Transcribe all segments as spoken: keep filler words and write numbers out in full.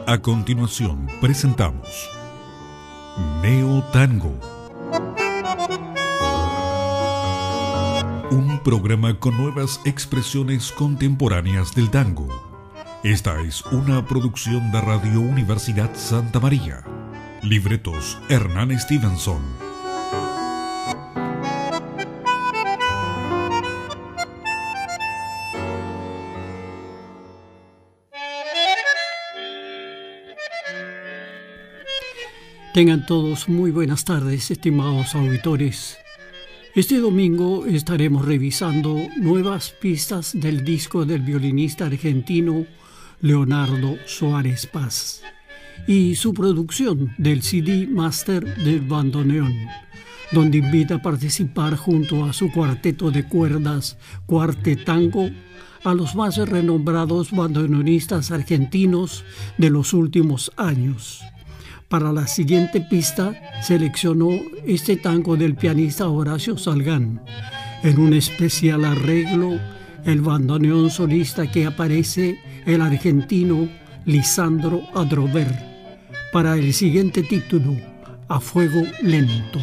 A continuación presentamos Neo Tango, un programa con nuevas expresiones contemporáneas del tango. Esta es una producción de Radio Universidad Santa María. Libretos Hernán Stevenson. Tengan todos muy buenas tardes, estimados auditores. Este domingo estaremos revisando nuevas pistas del disco del violinista argentino Leonardo Suárez Paz y su producción del C D Master del bandoneón, donde invita a participar junto a su cuarteto de cuerdas Cuartetango a los más renombrados bandoneonistas argentinos de los últimos años. Para la siguiente pista seleccionó este tango del pianista Horacio Salgán, en un especial arreglo, el bandoneón solista que aparece el argentino Lisandro Adrover, para el siguiente título, A Fuego Lento.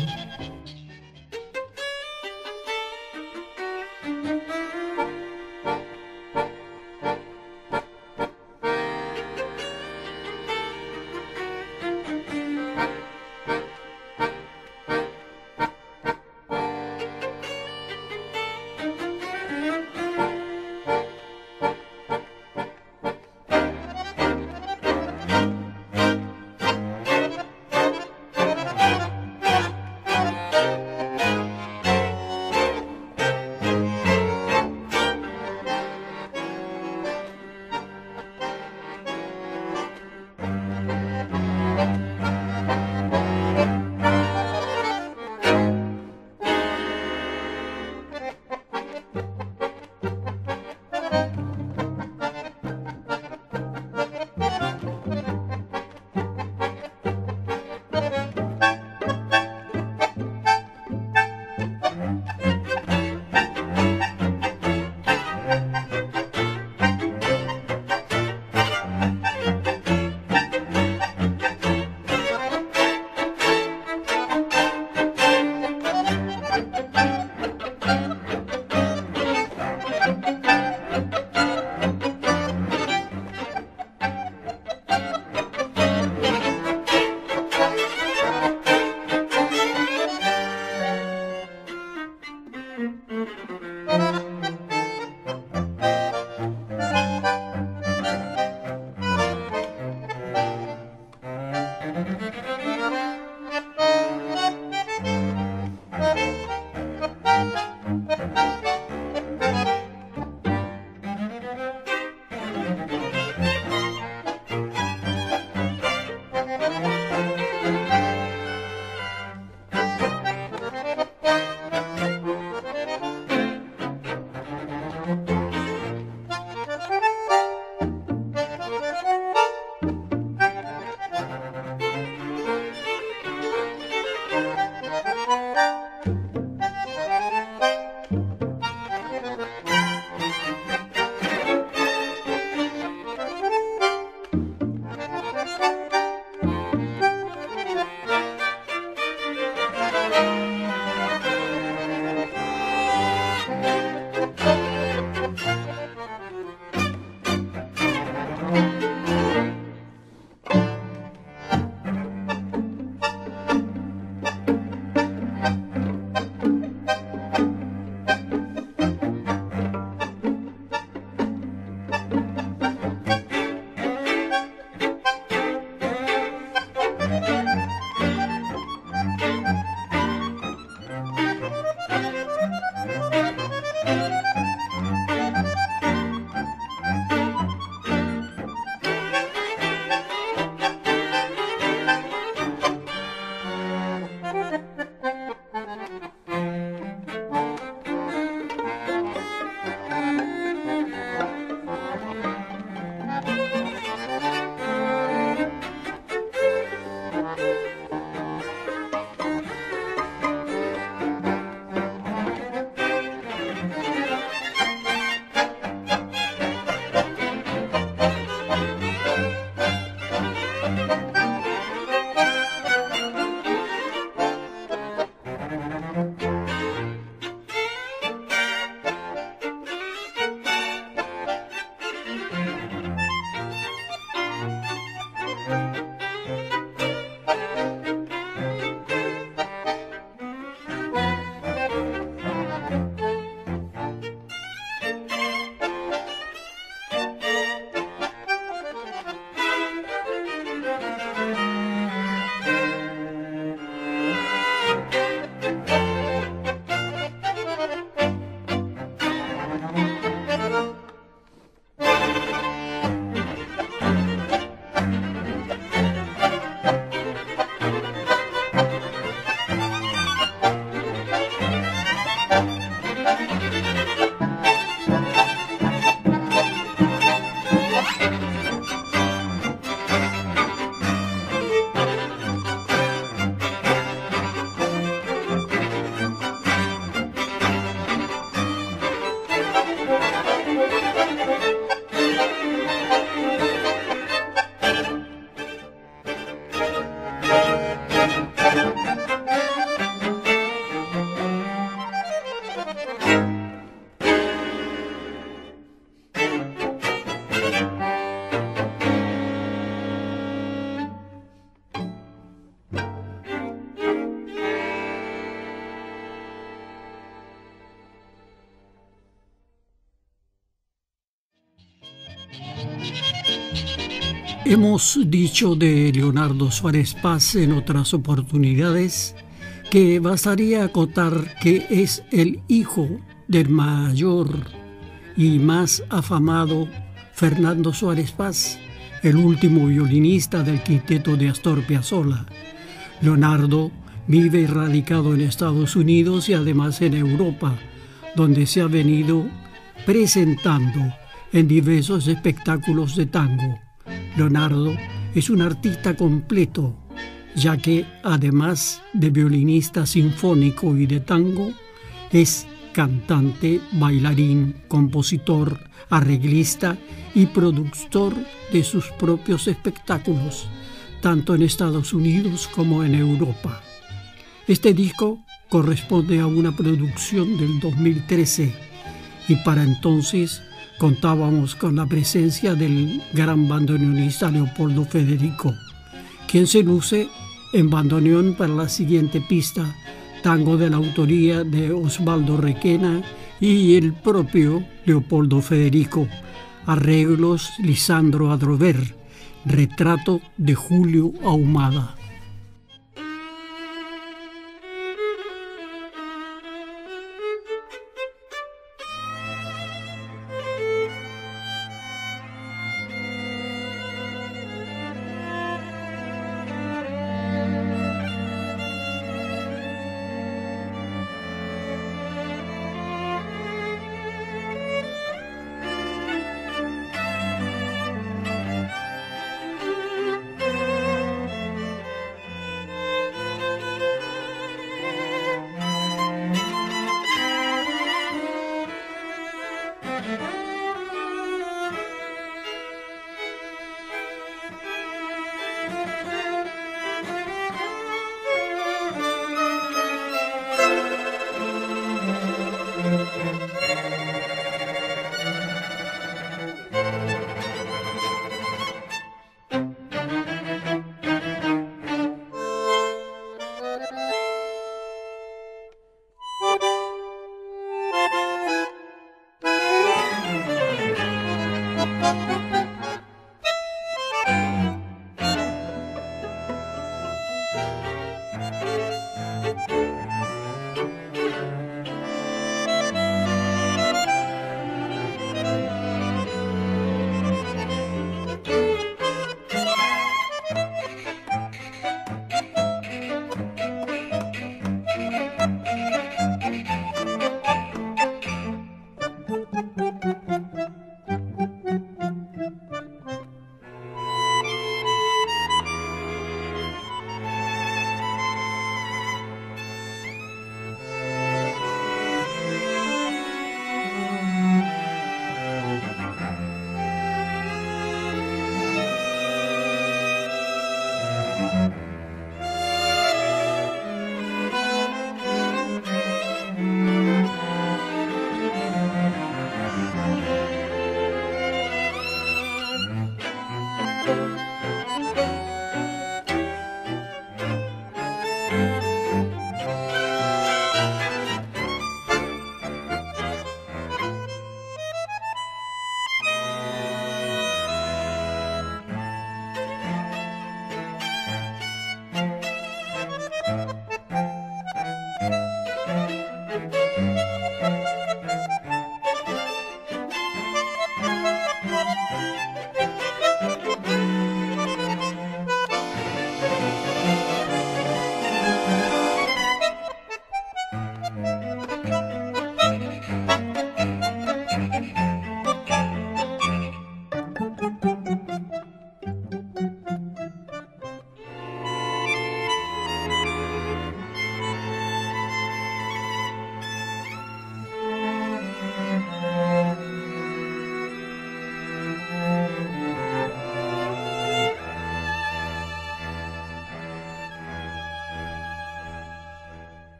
Hemos dicho de Leonardo Suárez Paz en otras oportunidades que bastaría acotar que es el hijo del mayor y más afamado Fernando Suárez Paz, el último violinista del quinteto de Astor Piazzolla. Leonardo vive radicado en Estados Unidos y además en Europa, donde se ha venido presentando en diversos espectáculos de tango. Leonardo es un artista completo, ya que además de violinista sinfónico y de tango, es cantante, bailarín, compositor, arreglista y productor de sus propios espectáculos, tanto en Estados Unidos como en Europa. Este disco corresponde a una producción del dos mil trece y para entonces contábamos con la presencia del gran bandoneonista Leopoldo Federico, quien se luce en bandoneón para la siguiente pista, tango de la autoría de Osvaldo Requena y el propio Leopoldo Federico, arreglos Lisandro Adrover, retrato de Julio Ahumada.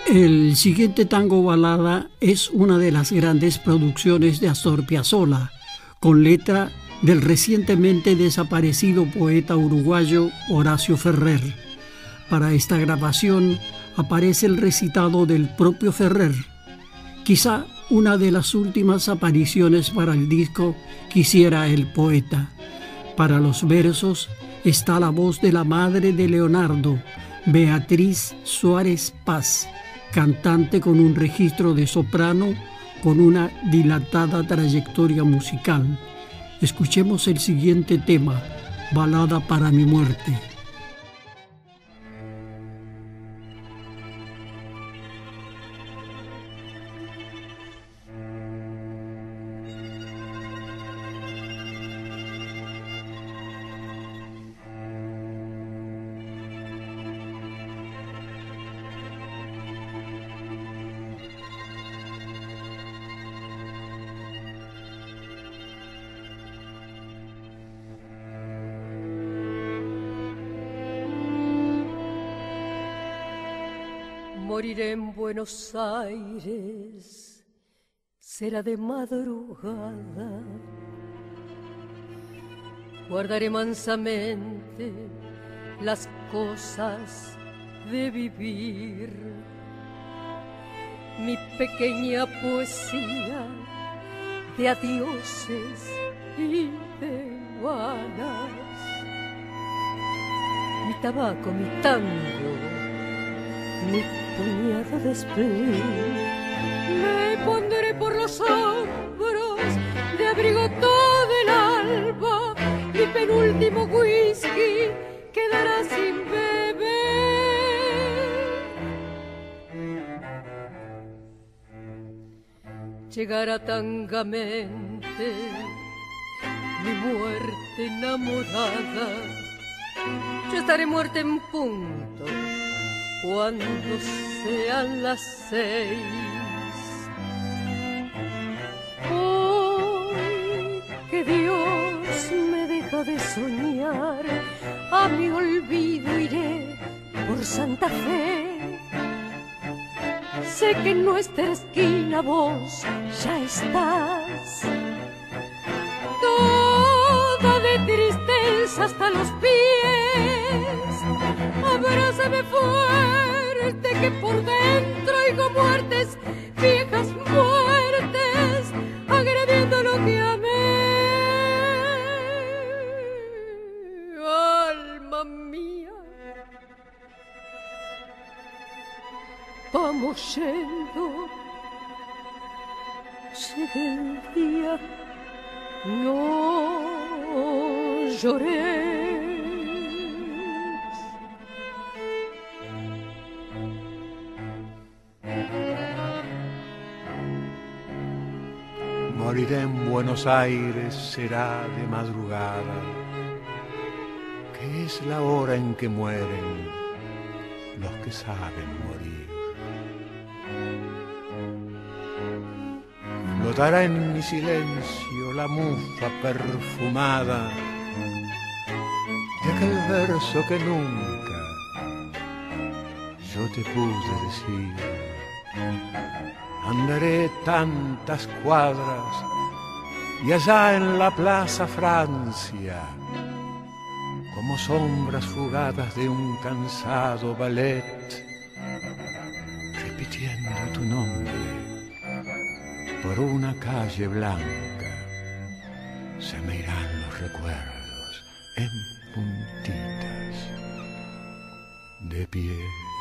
El siguiente tango balada es una de las grandes producciones de Astor Piazzolla, con letra del recientemente desaparecido poeta uruguayo Horacio Ferrer. Para esta grabación aparece el recitado del propio Ferrer, quizá una de las últimas apariciones para el disco que hiciera el poeta. Para los versos está la voz de la madre de Leonardo, Beatriz Suárez Paz, cantante con un registro de soprano con una dilatada trayectoria musical. Escuchemos el siguiente tema, Balada para mi muerte. Moriré en Buenos Aires, será de madrugada. Guardaré mansamente las cosas de vivir. Mi pequeña poesía de adioses y de balas. Mi tabaco, mi tango, mi puñado de spleen. Me pondré por los hombros de abrigo todo el alba. Mi penúltimo whisky quedará sin beber. Llegará tangamente mi muerte enamorada. Yo estaré muerta en punto cuando sean las seis. Hoy que Dios me deja de soñar, a mi olvido iré por Santa Fe. Sé que en nuestra esquina vos ya estás, toda de tristeza hasta los pies. Abrázame fuerte que por dentro oigo muertes, viejas muertes, agrediendo lo que amé. Alma mía, vamos yendo, llegue el día, no lloré. Moriré en Buenos Aires, será de madrugada, que es la hora en que mueren los que saben morir. Flotará en mi silencio la mufa perfumada de aquel verso que nunca yo te pude decir. Andaré tantas cuadras y allá en la plaza Francia, como sombras fugadas de un cansado ballet, repitiendo tu nombre por una calle blanca, se me irán los recuerdos en puntitas de pie.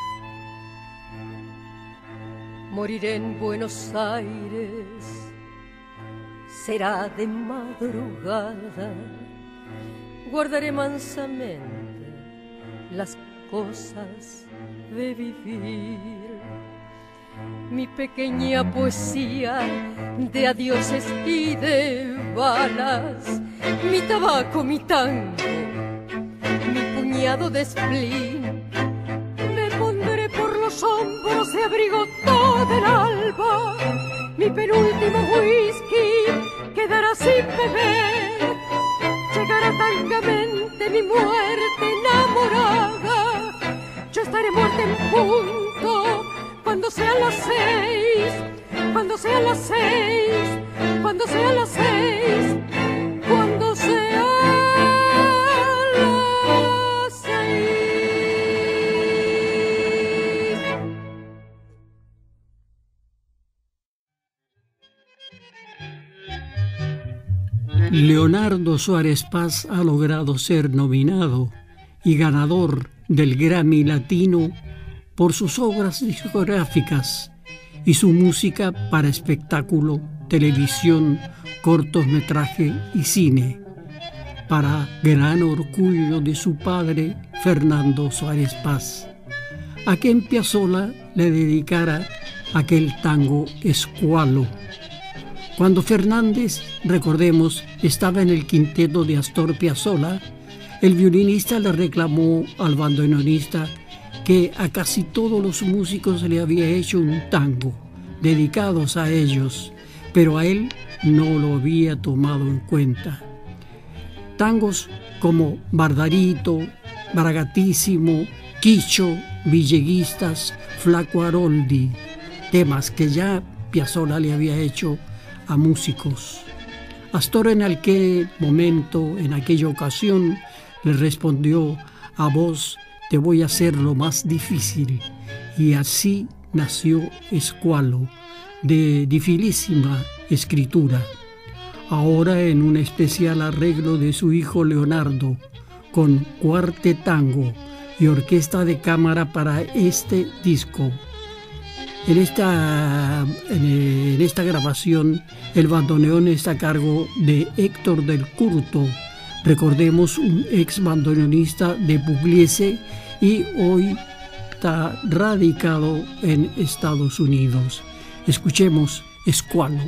Moriré en Buenos Aires, será de madrugada. Guardaré mansamente las cosas de vivir. Mi pequeña poesía de adioses y de balas. Mi tabaco, mi tango, mi puñado de spleen. Me pondré por los hombros de abrigo todo el alba. Mi penúltimo whisky quedará sin beber. Llegará tangamente mi muerte enamorada. Yo estaré muerta en punto cuando cuando sean las seis, cuando sean las seis, cuando sean las seis, cuando sean las seis. Leonardo Suárez Paz ha logrado ser nominado y ganador del Grammy Latino por sus obras discográficas y su música para espectáculo, televisión, cortometraje y cine, para gran orgullo de su padre, Fernando Suárez Paz, a quien Piazzolla le dedicara aquel tango Escualo. Cuando Fernández, recordemos, estaba en el quinteto de Astor Piazzolla, el violinista le reclamó al bandoneonista que a casi todos los músicos le había hecho un tango, dedicados a ellos, pero a él no lo había tomado en cuenta. Tangos como Bardarito, Bragatísimo, Quicho, Villeguistas, Flaco Aroldi, temas que ya Piazzolla le había hecho a músicos. Astor en aquel momento, en aquella ocasión, le respondió: a vos te voy a hacer lo más difícil. Y así nació Escualo, de dificilísima escritura. Ahora en un especial arreglo de su hijo Leonardo, con cuartetango y orquesta de cámara para este disco. En esta, en esta grabación, el bandoneón está a cargo de Héctor del Curto, recordemos, un ex bandoneonista de Pugliese y hoy está radicado en Estados Unidos. Escuchemos Escualo.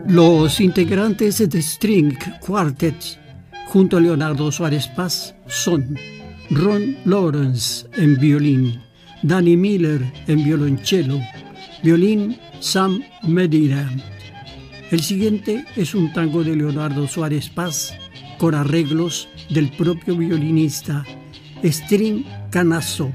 Los integrantes de String Quartet junto a Leonardo Suárez Paz son Ron Lawrence en violín, Danny Miller en violonchelo, violín Sam Medina. El siguiente es un tango de Leonardo Suárez Paz con arreglos del propio violinista String Canasso.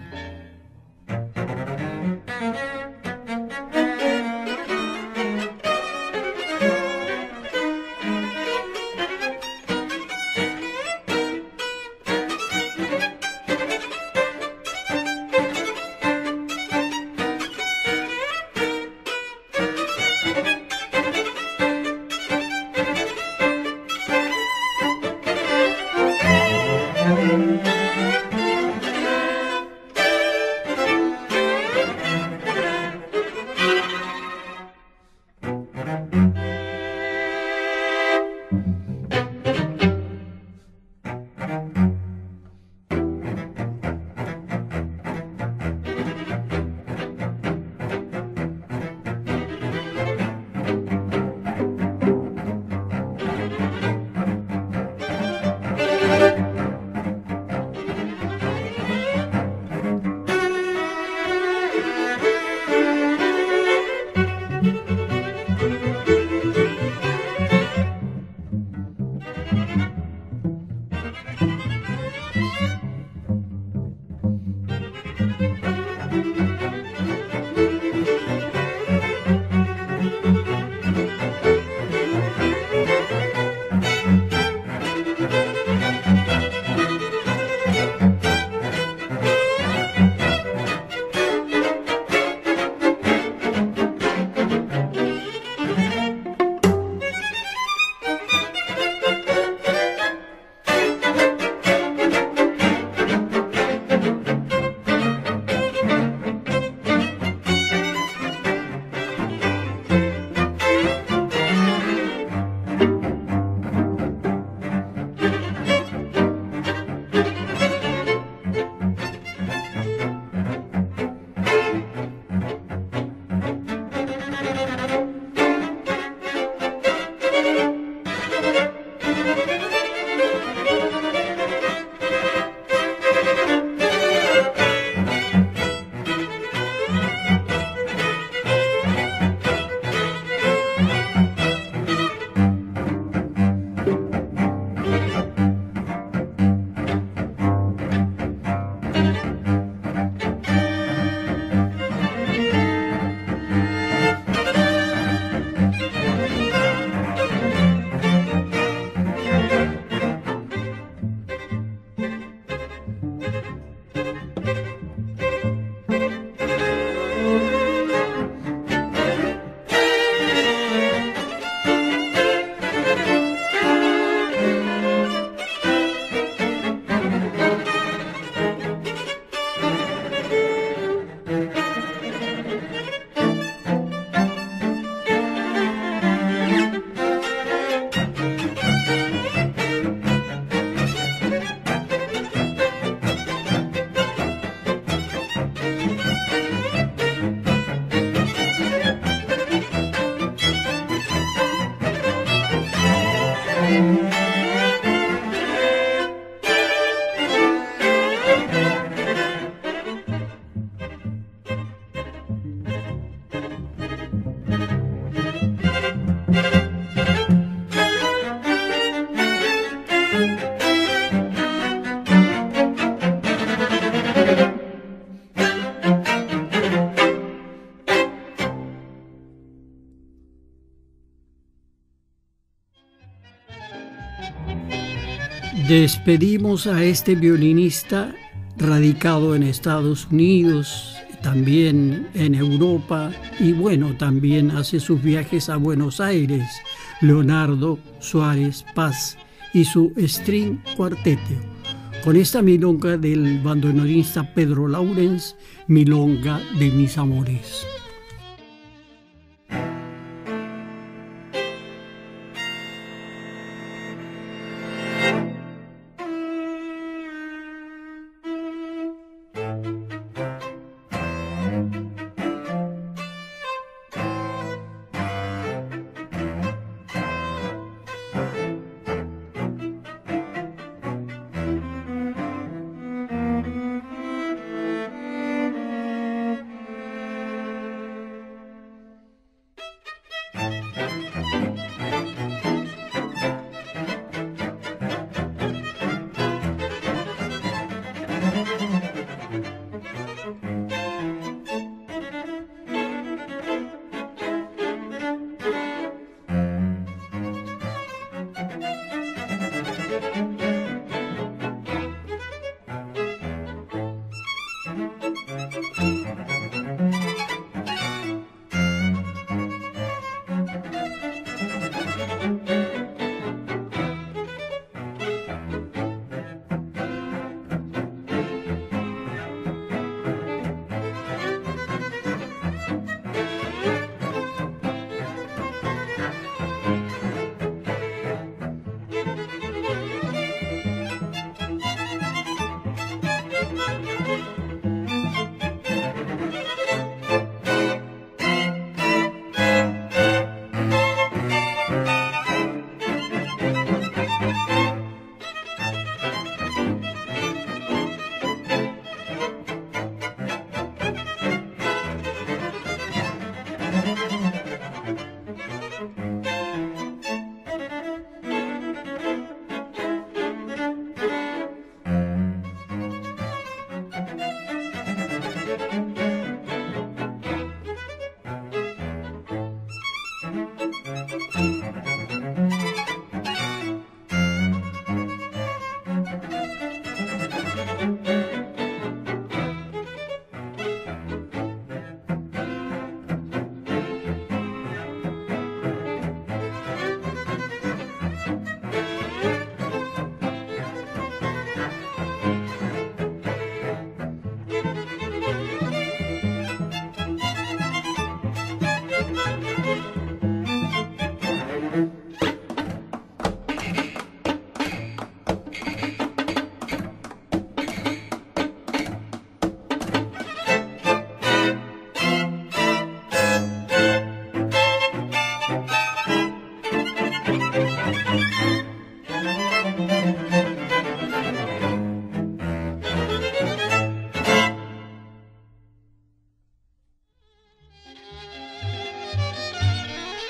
Despedimos a este violinista radicado en Estados Unidos, también en Europa y bueno, también hace sus viajes a Buenos Aires, Leonardo Suárez Paz y su String Quartet. Con esta milonga del bandoneonista Pedro Lawrence, Milonga de mis amores.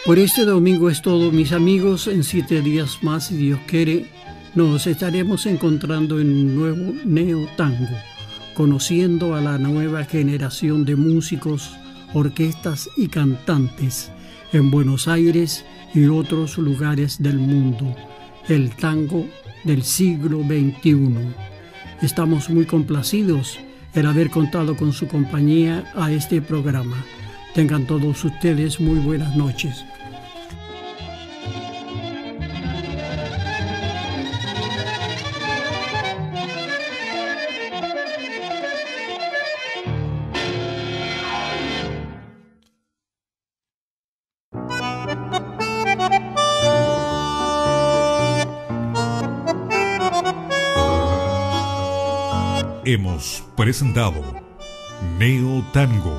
Por este domingo es todo, mis amigos. En siete días más, si Dios quiere, nos estaremos encontrando en un nuevo Neo Tango, conociendo a la nueva generación de músicos, orquestas y cantantes en Buenos Aires y otros lugares del mundo. El tango del siglo veintiuno. Estamos muy complacidos en haber contado con su compañía a este programa. Tengan todos ustedes muy buenas noches. Hemos presentado Neo Tango,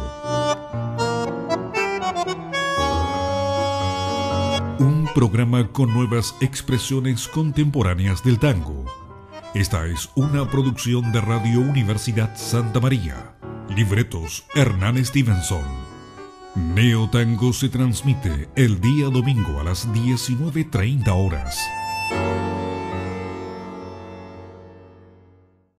un programa con nuevas expresiones contemporáneas del tango. Esta es una producción de Radio Universidad Santa María. Libretos Hernán Stevenson. Neo Tango se transmite el día domingo a las diecinueve treinta horas.